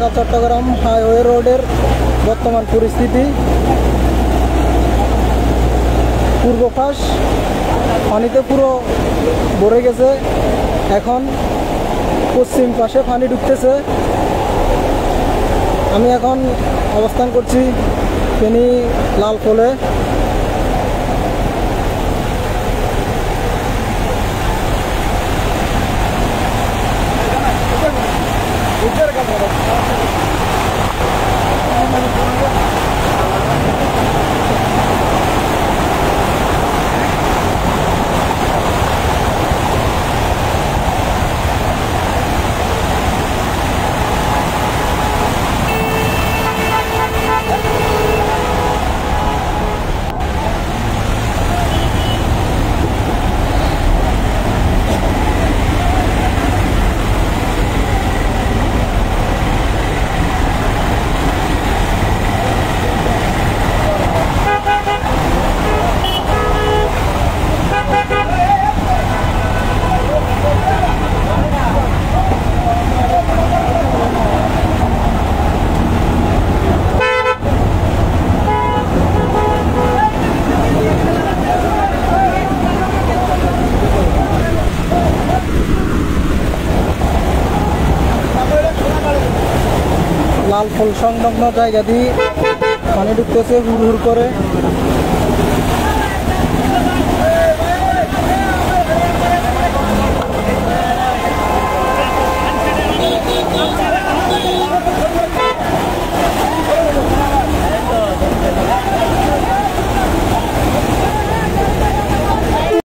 Dhaka Chittagong highway রোডের বর্তমান পরিস্থিতি। পূর্ব পাশ পানিতে পুরো ভরে গেছে, এখন পশ্চিম পাশে পানি ঢুকতেছে। আমি এখন অবস্থান করছি ফেনী লালফলে। লালফল সংলগ্ন জায়গা দিয়ে পানি ঢুকতেছে হুড় হুড় করে।